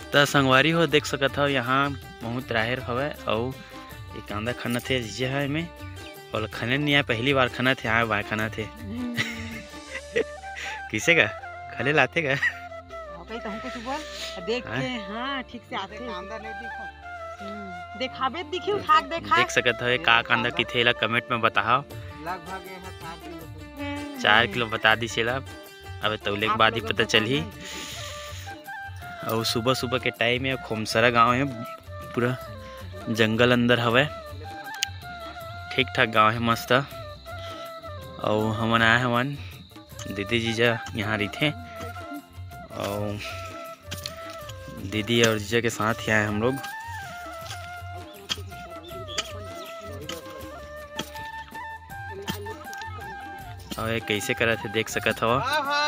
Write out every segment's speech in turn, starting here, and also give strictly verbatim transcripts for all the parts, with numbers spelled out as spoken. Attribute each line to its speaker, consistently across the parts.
Speaker 1: तो संगवारी हो देख सकत हो यहाँ बहुत राहर हवे और एक कांदा खाना थे जीजे है में और खाने नहीं आया पहली बार खाना थे आए बार खाना थे किसे का खाने लाते का
Speaker 2: तो हमको तू बोल देख के हां ठीक से आते कांदा नहीं देखो देखाबे दिखी उठा के देखा
Speaker 1: देख सकत हो का कांदा किथे ला कमेंट में बताओ
Speaker 2: लगभग यहां चार किलो
Speaker 1: चार किलो बता दी सेला अब तौले के बाद ही पता चली। और सुबह सुबह के टाइम है खोमसरा गांव है पूरा जंगल अंदर हवे ठीक ठाक गांव है मस्त। और हमन आए हमन दीदी जीजा यहाँ रहते और दीदी और जीजा के साथ ही आए हम लोग। और ये कैसे करा थे देख सकत हो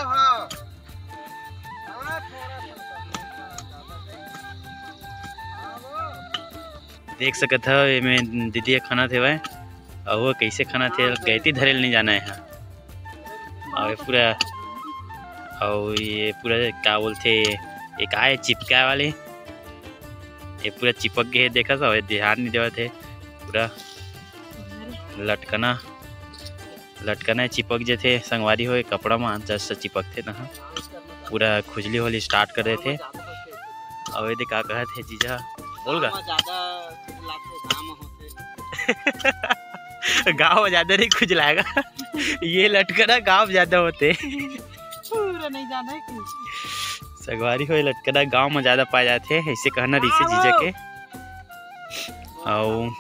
Speaker 1: देख सकत हो ये में दीदी खाना थे वह और वो कैसे खाना थे गैती धरेल नहीं जाना है यहाँ। और पूरा और ये पूरा क्या बोलते एक आए चिपका वाले ये पूरा चिपक गए देखा था ध्यान नहीं देवा थे पूरा लटकना लटकना चिपक जे थे संगवारी हो कपड़ा में जस्ट चिपक थे ना पूरा खुजली होली स्टार्ट कर रहे थे। और ये क्या कहा थे जीजा बोल गा गाँव ज्यादा नहीं खुजलाएगा ये लटकना गाँव ज्यादा होते
Speaker 2: पूरा नहीं जाना है कि
Speaker 1: संगवारी हो लटकना गाँव में ज्यादा पाए जाते हैं ऐसे कहना ऋषि जीजा के। और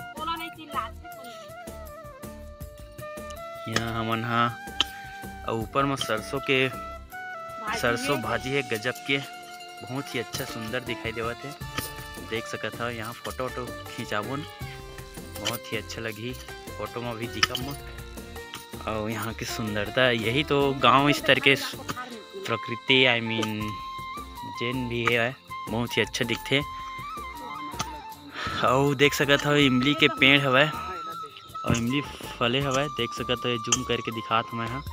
Speaker 1: यहाँ हमन हाँ और ऊपर में सरसों के सरसों भाजी है गजब के बहुत ही अच्छा सुंदर दिखाई देवा थे देख सकत हो। यहाँ फोटो वोटो खिंचाबुन बहुत ही अच्छा लगी फोटो में भी दिखम। और यहाँ की सुंदरता यही तो गांव स्तर के प्रकृति आई मीन जैन भी है बहुत ही अच्छा दिखते। और देख सकत हो इमली के पेड़ हवे और इमली फले हवे देख सकत हो जूम करके दिखात मैं हाँ।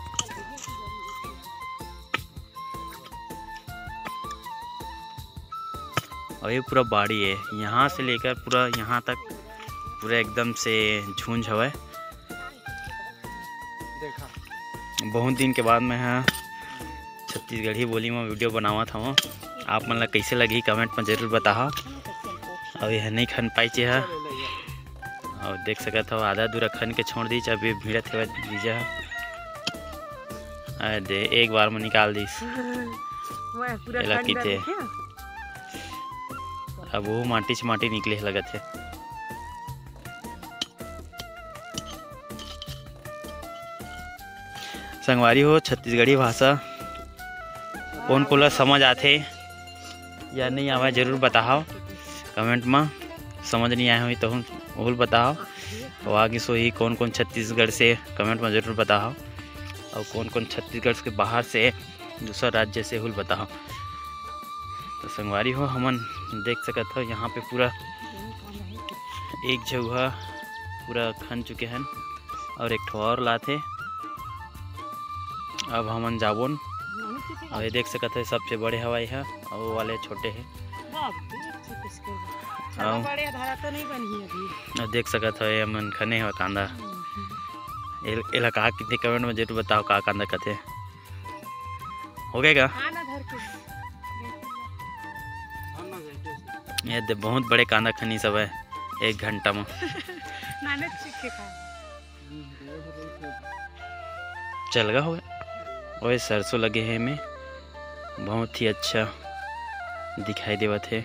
Speaker 1: और ये पूरा बाड़ी है यहाँ से लेकर पूरा यहाँ तक पूरा एकदम से झुंझ हवे। बहुत दिन के बाद मैं हाँ छत्तीसगढ़ी बोली में वीडियो बनावा था वो आप मन ला कैसे लगी कमेंट में जरूर बताओ। और यह नहीं खन पाई चे है और देख सकत हो आधा दूर खन के छोड़ दी अभी भीड़ थे दीजा दे एक बार में निकाल दी थे अब वो माटी से माटी निकले लगा थे। संगवारी हो छत्तीसगढ़ी भाषा कौन को समझ आते या नहीं आवा जरूर बताओ कमेंट में। समझ नहीं आए हुई तो वो बताओ और आगे सो ही कौन कौन छत्तीसगढ़ से कमेंट में जरूर बताओ और कौन कौन छत्तीसगढ़ के बाहर से दूसरा राज्य से हुल बताओ। तो संगवारी हो हमन देख सकत हो यहाँ पे पूरा एक जगह पूरा खन चुके हैं और एक ठो और लाते अब हमन जाबोन। और ये देख सकते हैं सबसे बड़े हवाई है और वो वाले छोटे हैं और देख सकते हो मन खने हो कांदा एला कहा कितने कमेंट में जरूर बताओ का कांदा कथे हो गएगा। ये दे बहुत बड़े कांदा खनी सब है एक घंटा में चल गया होगा। और सरसों लगे हैं में बहुत ही अच्छा दिखाई देवा थे।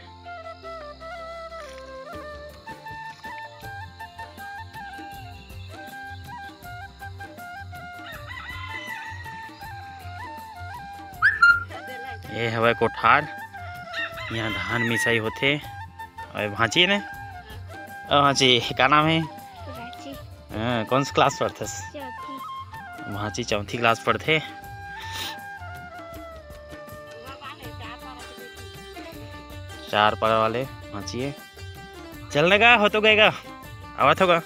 Speaker 1: ये हवा कोठार यहाँ धान मिसाई होते और भांची ने भांची क्या नाम है हाँ कौन सी क्लास पढ़ते भांची चौथी क्लास पढ़ते। चार पर वाले भांची चलने का हो तो गएगा आवाज होगा।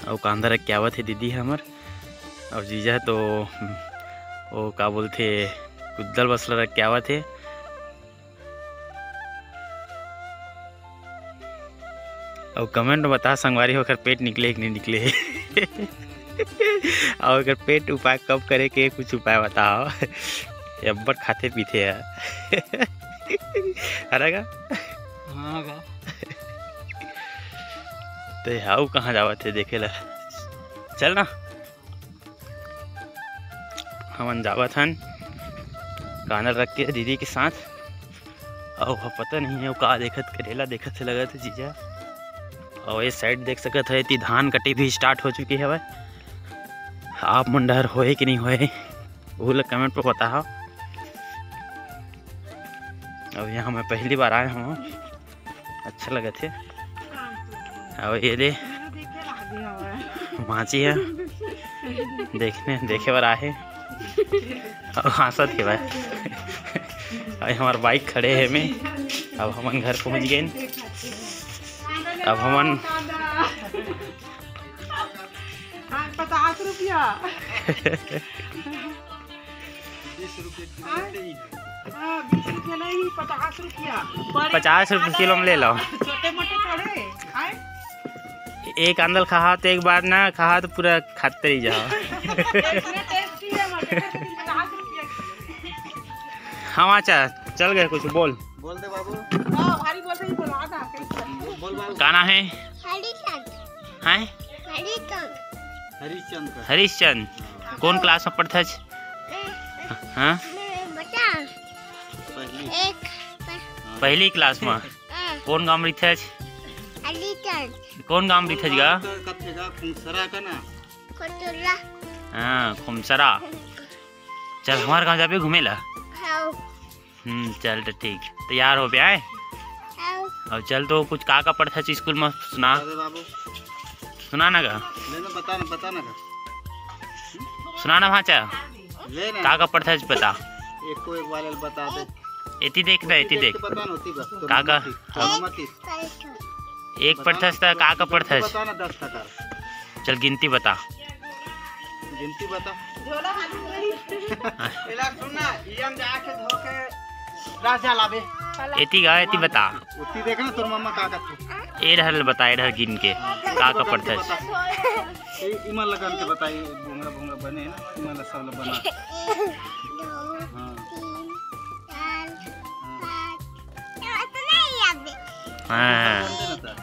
Speaker 1: और कांदा रख के आवत है दीदी हमर, और जीजा तो वो का बोलते कुद्दल बसला रख के आवत है। और कमेंट में बता संगवारी होकर पेट निकले कि नहीं निकले और अगर पेट उपाय कब करे के कुछ उपाय बताओ। अब्बर खाते पीते है अरे का
Speaker 2: हाँ गा
Speaker 1: तो हाउ कहाँ जावा थे देखे ला, चल ना हम जावत हन कानर रख के दीदी के साथ। और पता नहीं है वो का देखत करेला देखत से लगा था जीजा। और ये साइड देख सकत है ती धान कटी भी स्टार्ट हो चुकी है भाई। आप मंडहर होए कि नहीं होए वो लोग कमेंट पर बताओ। अब यहाँ मैं पहली बार आया हूँ, अच्छा लगा थे। और ये दे माची है देखने देखे बार आए और हंसा थे भाई। और हमारे बाइक खड़े है में, अब हम घर पहुँच गए। अब हमन
Speaker 2: पचास रुपया बीस रुपया नहीं पचास रुपया
Speaker 1: पचास रुपये किलो में ले लो।
Speaker 2: छोटे मोटे थोड़े आए
Speaker 1: एक अंदल खा तो एक बार ना खा तो पूरा खाते ही जाओ। हाँ अच्छा चल गए कुछ बोल
Speaker 3: बोल दे बाबू।
Speaker 2: हाँ भारी बोल रही बोला था कैसे
Speaker 3: बोल बाबू।
Speaker 1: गाना है
Speaker 4: हरिचंद
Speaker 1: हैं
Speaker 4: हरिचंद
Speaker 3: हरिश्चंद का।
Speaker 1: हरीशचंद कौन क्लास में पढ़ता है? हाँ
Speaker 4: बता
Speaker 3: पहली
Speaker 4: एक
Speaker 1: पहली क्लास में कौन गाँव में रहता है?
Speaker 4: हरिचंद
Speaker 1: कौन गाँव में रहता है गा?
Speaker 3: कथे का खुंसरा का ना
Speaker 4: कोटुला
Speaker 1: हाँ खुमसरा। चल हमारे गाँव जाबे घूमे ला।
Speaker 4: हाउ
Speaker 1: हम्म चल तो ठीक तैयार हो गया है।
Speaker 4: हाउ
Speaker 1: और चल तो कुछ का का पढ़ता है स्कूल में सुना
Speaker 3: बता दे बाबू।
Speaker 1: सुना ना गा
Speaker 3: ले ना बता ना बता ना का।
Speaker 1: सुना ना भाचा
Speaker 3: ले ना
Speaker 1: का का पढ़ता है पता।
Speaker 3: एक को एक वाले बता दे।
Speaker 1: एती देख ना एती देख
Speaker 3: बता ना होती बस।
Speaker 1: का का
Speaker 3: मती
Speaker 4: कलटो
Speaker 1: एक पढ़ता है का का पढ़ता है।
Speaker 3: बता ना दस तक
Speaker 1: चल गिनती बता।
Speaker 3: गिनती बता।
Speaker 2: झोला खाली नहीं इला सुनना ये हम जाके धोके राजा लावे
Speaker 1: एती गा एती बता।
Speaker 3: उती देख ना तोर मम्मा का का तू।
Speaker 1: ए रहल बता ए रहल गिन के का का पढ़ता है।
Speaker 3: ए इमल लगान के बताई भूंगड़ा भूंगड़ा बने ना इमल सब लोग बना।
Speaker 4: दो
Speaker 3: हां
Speaker 4: तीन चार पाँच ये तो नहीं याद
Speaker 1: हाँ
Speaker 4: चार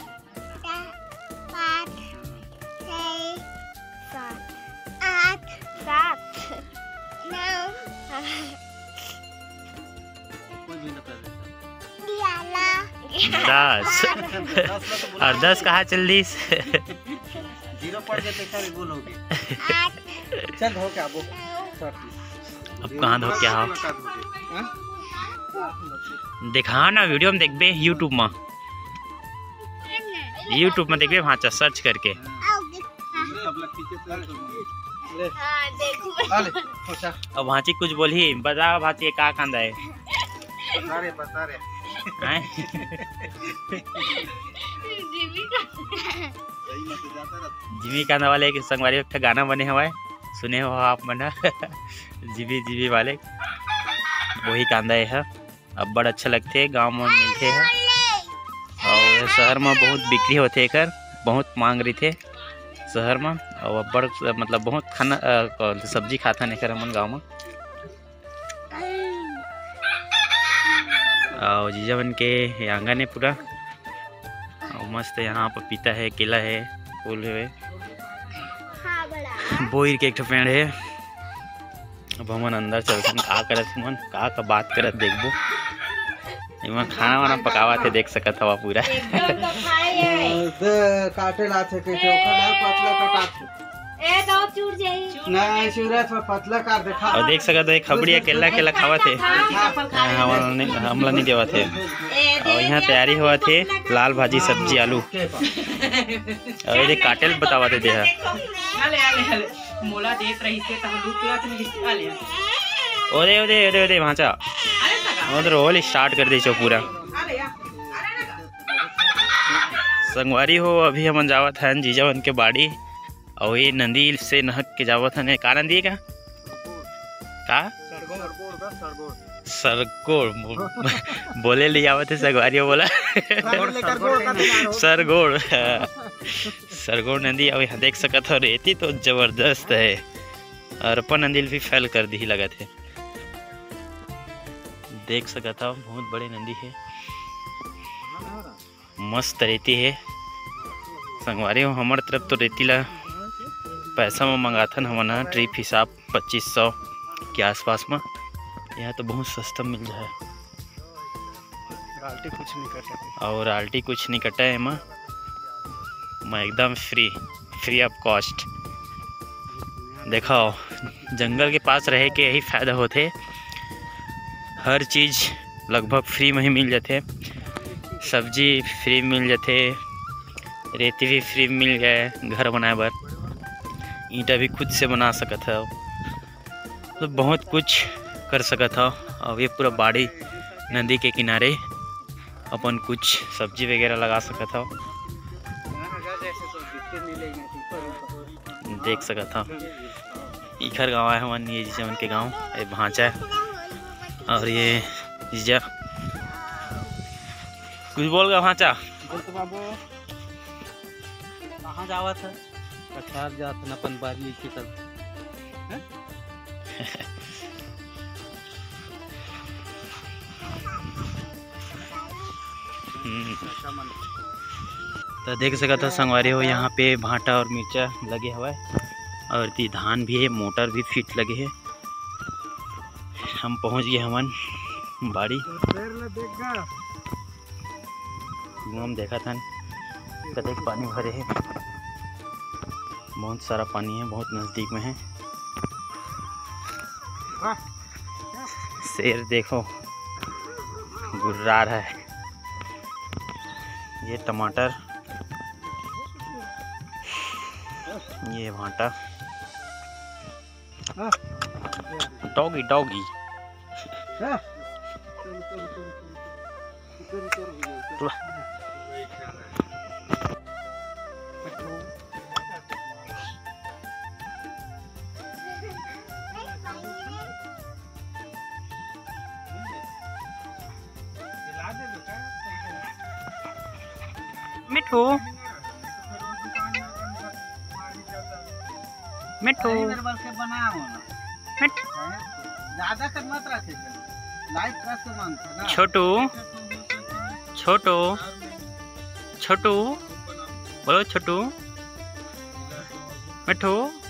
Speaker 4: पाँच छः सात आठ सात नौ
Speaker 3: कोई भी बता दे।
Speaker 4: ग्यारह
Speaker 1: दस और दस कहाँ चल दी।
Speaker 3: जीरो पड़ गए तो सारी गोल होगी।
Speaker 4: आठ
Speaker 3: चल धो के आबो।
Speaker 1: अब कहाँ धो क्या हो दिखा ना वीडियो में देखबे यूट्यूब में यूट्यूब में देखबे भाचा सर्च करके।
Speaker 3: ले
Speaker 4: हाँ देखो
Speaker 3: ले खोसा
Speaker 1: अब भाची कुछ बोली बता भाची का कांदा है
Speaker 3: बता रे बता रे।
Speaker 1: हैं? जिमी कांदा वाले के संगवारी एक गाना बने हुआ है सुने हो आप मना जीवी जीवी वाले वही कांदा है। अब बड़ा अच्छा लगते है गाँव में मिलते हैं और शहर में बहुत बिक्री होते कर बहुत मांग रही थे शहर में। और बड़ मतलब बहुत खाना अ, सब्जी खाता नहीं कर हमन गाँव में। और जीजा बन के आंगन है पूरा और मस्त यहाँ पपीता है केला है फूल है
Speaker 4: हाँ बड़ा
Speaker 1: बोईर के एक ठो पेड़ है। अब हमन अंदर चलते का करत हमन का का बात करत देखबो। इमा खाना वाना पकावा थे देख सकत हवा पूरा।
Speaker 2: एकदम तो खाए
Speaker 3: दे काटे लाथे के चोखा पतला कटा
Speaker 4: ए दो चूर जाई
Speaker 3: नहीं सूरज में पतला कर देखा।
Speaker 1: और देख सकत है खबड़िया केला केला खावा थे हमला नहीं हमला नहीं देवा थे। और यहाँ तैयारी हुआ थे लाल भाजी सब्जी आलू और ये काटेल बतावा थे देहा।
Speaker 2: आले आले आले मोला देत रही से त हम दूध तुरंत नहीं आले
Speaker 1: ओरे ओरे ओरे ओरे भाचा
Speaker 2: अरे तका
Speaker 1: उधर रोल स्टार्ट कर दे छो पूरा।
Speaker 2: आले या अरे ना
Speaker 1: संगवारी हो अभी हम जावत हन जीजावन के बाड़ी और ये नदी से नहक के जावत हन। का नदी का का सरगोड़ बोले ले जावत है संगवारी हो बोला सरगोड़ सरगोड़ नदी। अब यहाँ देख सकत हो रेती तो जबरदस्त है और अपन नदी भी फैल कर दी लगा थे। देख सकत हो बहुत बड़ी नदी है, मस्त रेती है। संगवारी हो हमारे तरफ तो रेती ला पैसा में मंगाथन हमन ट्रिप हिसाब पच्चीस सौ के आसपास में। यहाँ तो बहुत सस्ता मिल जाए
Speaker 3: राल्टी कुछ नहीं कटा
Speaker 1: और राल्टी कुछ नहीं कटा है मैं मैं एकदम फ्री फ्री ऑफ कॉस्ट। देखो जंगल के पास रहे के यही फायदा होते, हर चीज़ लगभग फ्री में ही मिल जाते। सब्जी फ्री मिल जाते, रेती भी फ्री मिल गए, घर बनाए बर ईंटा भी खुद से बना सकत है, तो बहुत कुछ कर सकत हो। और ये पूरा बाड़ी नदी के किनारे अपन कुछ सब्जी वगैरह लगा सकत हो, देख सकत हो। इखर गाँव है हमारे ये जीजा उनके गाँव, ये भांचा है और ये जीजा कुछ बोल गया भांचा
Speaker 3: बोलते बाबू कहाँ जावत है? कछार जात न अपन बारी की तरफ।
Speaker 1: तो देख सकत हो संगवारी हो यहाँ पे भाटा और मिर्चा लगे हुआ है और ती धान भी है, मोटर भी फिट लगे है। हम पहुँच गए हमन बाड़ी, हम देखा था कतक पानी भरे है, बहुत सारा पानी है, बहुत नज़दीक में है। शेर देखो गुर्रा रहा है। ये टमाटर, ये भांटा, डॉगी डॉगी मिठू मिठू
Speaker 3: ज्यादा कर मत रखे, लाइट रख के मांगता ना।
Speaker 1: छोटू छोटू छोटू बोलो छोटू मिठू।